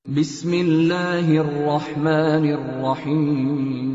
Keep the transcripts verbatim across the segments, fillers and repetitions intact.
بسم اللہ الرحمن الرحیم۔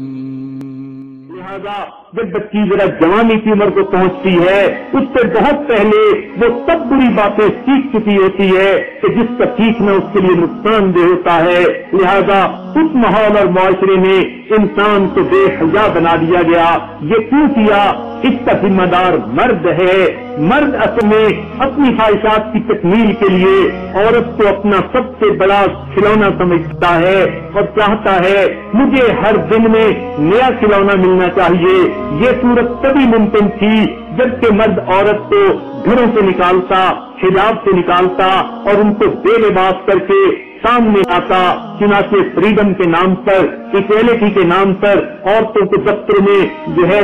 لہذا جب بچی ذرا جوانی کی عمر کو پہنچتی ہے اس سے بہت پہلے وہ سب بری باتیں سیکھ چکی ہوتی ہے کہ جس کا سیکھنا اس کے لیے نقصان دہ ہوتا ہے۔ لہذا اس ماحول اور معاشرے میں انسان کو بے حیا بنا دیا گیا۔ یہ کیوں کیا؟ اس کا ذمہ دار مرد ہے۔ مرد اصل میں اپنی خواہشات کی تکمیل کے لیے عورت کو اپنا سب سے بڑا کھلونا سمجھتا ہے اور چاہتا ہے مجھے ہر دن میں نیا کھلونا ملنا چاہیے۔ یہ صورت تبھی ممکن تھی جبکہ مرد عورت کو گھروں سے نکالتا، حجاب سے نکالتا اور ان کو بے لباس کر کے سامنے آتا۔ چنانچہ فریڈم کے نام پر، ایکویلٹی کے نام پر عورتوں کو دفتر میں جو ہے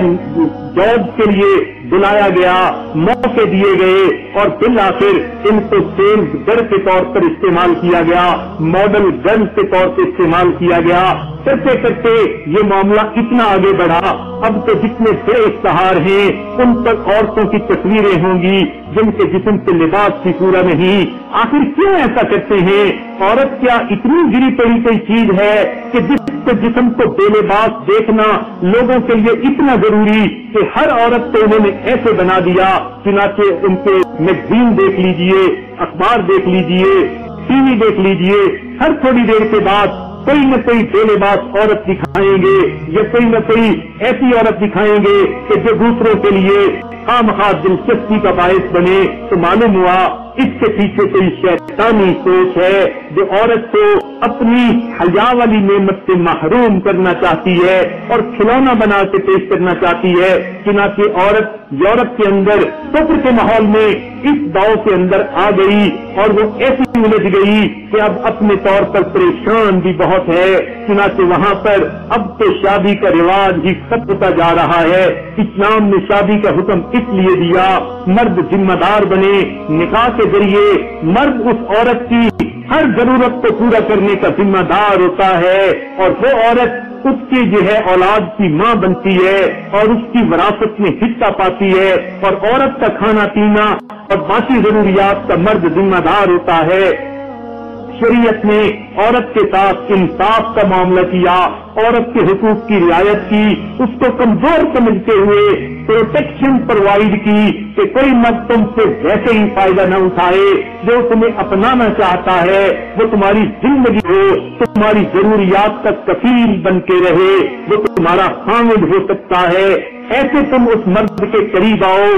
جاب کے لیے بلایا گیا، موقع دیے گئے اور بالآخر ان کو سیلز گرل کے طور پر استعمال کیا گیا، ماڈل گرل کے طور پر استعمال کیا گیا۔ کرتے کرتے یہ معاملہ اتنا آگے بڑھا، اب تو جتنے بڑے اشتہار ہیں ان پر عورتوں کی تصویریں ہوں گی جن کے جسم سے لباس بھی پورا نہیں۔ آخر کیوں ایسا کرتے ہیں؟ عورت کیا اتنی گری پڑی کوئی چیز ہے کہ جس کے جسم کو بے لباس دیکھنا لوگوں کے لیے اتنا ضروری کہ ہر عورت کو انہوں نے ایسے بنا دیا؟ چنانچہ ان کے میگزین دیکھ لیجئے، اخبار دیکھ لیجئے، ٹی وی دیکھ لیجئے، ہر تھوڑی دیر کے بعد کوئی نہ کوئی بے لباس عورت دکھائیں گے یا کوئی نہ کوئی ایسی عورت دکھائیں گے کہ جو دوسروں کے لیے خامخواہ دلچسپی کا باعث بنے۔ تو معلوم ہوا اس کے پیچھے کوئی شیطانی سوچ ہے جو عورت کو اپنی حیا والی نعمت سے محروم کرنا چاہتی ہے اور کھلونا بنا کے پیش کرنا چاہتی ہے۔ چنانچہ عورت یورپ کے اندر کفر کے ماحول میں اس داؤ کے اندر آ گئی اور وہ ایسی الجھ گئی کہ اب اپنے طور پر پریشان بھی بہت ہے۔ چنانچہ وہاں پر اب تو شادی کا رواج ہی ختم ہوتا جا رہا ہے۔ اسلام نے شادی کا حکم اس لیے دیا مرد ذمہ دار بنے، نکاح کے ذریعے مرد اس عورت کی ہر ضرورت کو پورا کرنے کا ذمہ دار ہوتا ہے اور وہ عورت اس کی جو ہے اولاد کی ماں بنتی ہے اور اس کی وراثت میں حصہ پاتی ہے اور عورت کا کھانا پینا اور باقی ضروریات کا مرد ذمہ دار ہوتا ہے۔ شریعت نے عورت کے ساتھ انصاف کا معاملہ کیا، عورت کے حقوق کی رعایت کی، اس کو کمزور سمجھتے ہوئے پروٹیکشن پرووائڈ کی کہ کوئی مرد تم سے ویسے ہی فائدہ نہ اٹھائے، جو تمہیں اپنانا چاہتا ہے وہ تمہاری زندگی ہو، تمہاری ضروریات کا کفیل بن کے رہے، وہ تمہارا حامل ہو سکتا ہے۔ ایسے تم اس مرد کے قریب آؤ۔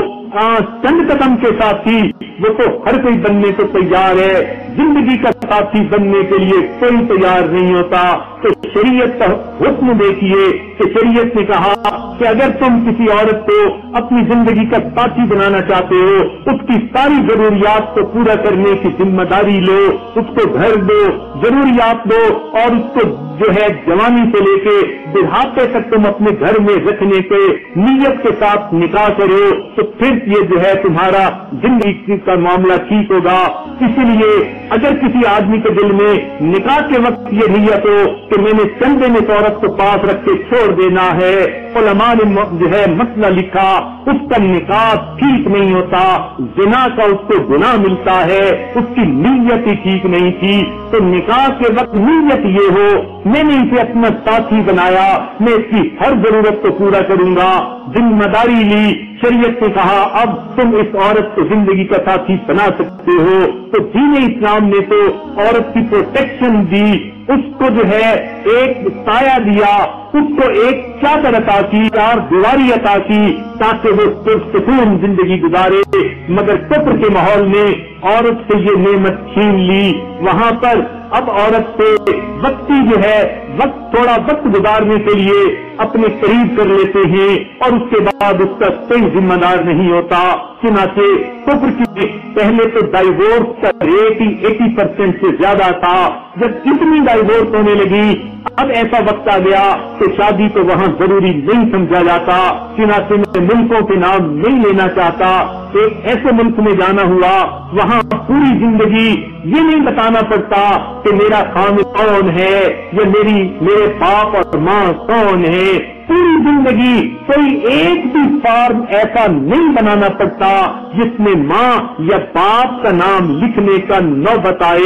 چند قدم کے ساتھی وہ تو ہر کوئی بننے کو تیار ہے، زندگی کا ساتھی بننے کے لیے کوئی تیار نہیں ہوتا۔ تو شریعت کا حکم دیکھیے کہ شریعت نے کہا کہ اگر تم کسی عورت کو اپنی زندگی کا ساتھی بنانا چاہتے ہو، اس کی ساری ضروریات کو پورا کرنے کی ذمہ داری لو، اس کو گھر دو، ضروریات دو اور اس کو جو ہے جوانی سے لے کے بڑھاپے تک تم اپنے گھر میں رکھنے کے نیت کے ساتھ نکاح کرو، تو پھر یہ جو ہے تمہارا زندگی کا معاملہ ٹھیک ہوگا۔ اسی لیے اگر کسی آدمی کے دل میں نکاح کے وقت یہ نیت ہو کہ میں نے چند دن اس عورت کو پاس رکھ کے چھوڑ دینا ہے، علماء نے جو ہے مسئلہ لکھا اس کا نکاح ٹھیک نہیں ہوتا، زنا کا اس کو گناہ ملتا ہے، اس کی نیت ہی ٹھیک نہیں تھی۔ تو نکاح کے وقت نیت یہ ہو میں نے اسے اپنا ساتھی بنایا، میں اس کی ہر ضرورت کو پورا کروں گا، ذمہ داری لی۔ شریعت نے کہا اب تم اس عورت کو زندگی کا ساتھی بنا سکتے ہو۔ تو دین اسلام نے تو عورت کی پروٹیکشن دی، اس کو جو ہے ایک سایہ دیا، اس کو ایک چادر عطا کی، چار دیواری عطا کی تاکہ وہ پرسکون زندگی گزارے۔ مگر کفر کے ماحول میں عورت سے یہ نعمت چھین لی۔ وہاں پر اب عورت سے وقتی جو ہے وقت تھوڑا وقت گزارنے کے لیے اپنے قریب کر لیتے ہیں اور اس کے بعد اس کا کوئی ذمہ دار نہیں ہوتا۔ چنانچہ کفر کی پہلے تو ڈائیورس کا ریٹ ہی ایٹی پرسینٹ سے زیادہ تھا، جب اتنی ڈائیورس ہونے لگی اب ایسا وقت آ گیا کہ شادی تو وہاں ضروری نہیں سمجھا جاتا۔ چنانچہ میں ملکوں کے نام نہیں لینا چاہتا، ایک ایسے ملک میں جانا ہوا وہاں پوری زندگی یہ نہیں بتانا پڑتا کہ میرا خامد کون ہے یا میری میرے باپ اور ماں کون ہے، پوری زندگی کوئی ایک بھی فارم ایسا نہیں بنانا پڑتا جس میں ماں یا باپ کا نام لکھنے کا نوبت آئے۔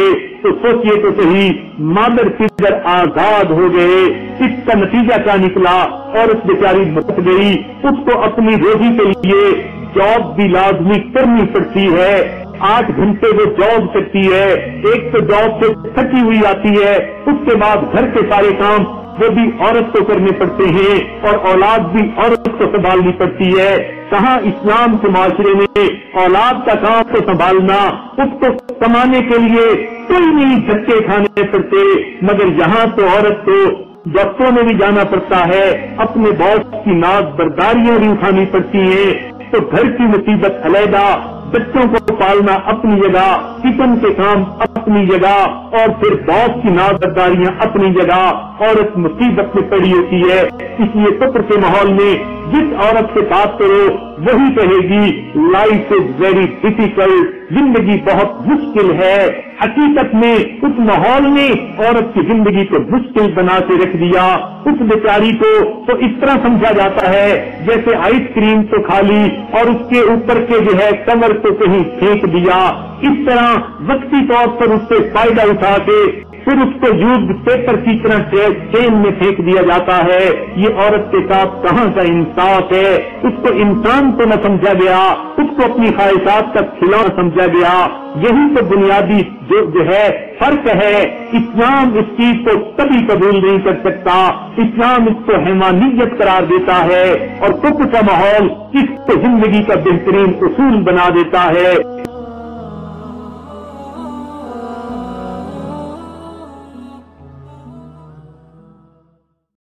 تو سوچئے تو صحیح، مادر فگر آزاد ہو گئے، اس کا نتیجہ کیا نکلا؟ عورت بیچاری بچ گئی، اس کو اپنی روزی کے لیے جاب بھی لازمی کرنی پڑتی ہے، آٹھ گھنٹے وہ جاب کرتی ہے، ایک تو جاب سے تھکی ہوئی آتی ہے، اس کے بعد گھر کے سارے کام وہ بھی عورت کو کرنے پڑتے ہیں اور اولاد بھی عورت کو سنبھالنی پڑتی ہے۔ کہاں اسلام کے معاشرے میں اولاد کا کام کو سنبھالنا، اس کو کمانے کے لیے کوئی نہیں دھکے کھانے پڑتے، مگر یہاں تو عورت کو ڈاکٹروں میں بھی جانا پڑتا ہے، اپنے باس کی ناز برداریاں بھی اٹھانی پڑتی ہیں، تو گھر کی مصیبت علیحدہ، بچوں کو پالنا اپنی جگہ، کچن کے کام اپنی جگہ، اور پھر باس کی نازبرداریاں اپنی جگہ، عورت مصیبت میں پڑی ہوتی ہے۔ اس لیے فکر کے ماحول میں جس عورت سے بات کرو وہی کہے گی لائف از ویری ڈیفیکلٹ، زندگی بہت مشکل ہے۔ حقیقت میں اس ماحول نے عورت کی زندگی کو مشکل بنا کے رکھ دیا۔ اس بیچاری کو تو اس طرح سمجھا جاتا ہے جیسے آئس کریم تو کھا لی اور اس کے اوپر کے جو ہے کمر کو کہیں پھینک دیا، اس طرح وقتی طور پر اس سے فائدہ اٹھا کے پھر اس کو یوز پیپر کی طرح چین میں پھینک دیا جاتا ہے۔ یہ عورت کے ساتھ کہاں کا انصاف ہے؟ اس کو انسان تو نہ سمجھا گیا، اس کو اپنی خواہشات کا کھلونا سمجھا گیا۔ یہی تو بنیادی جو جو ہے فرق ہے۔ اسلام اس چیز کو کبھی قبول نہیں کر سکتا، اسلام اس کو حیوانیت قرار دیتا ہے اور کفر کا ماحول اس کو زندگی کا بہترین اصول بنا دیتا ہے۔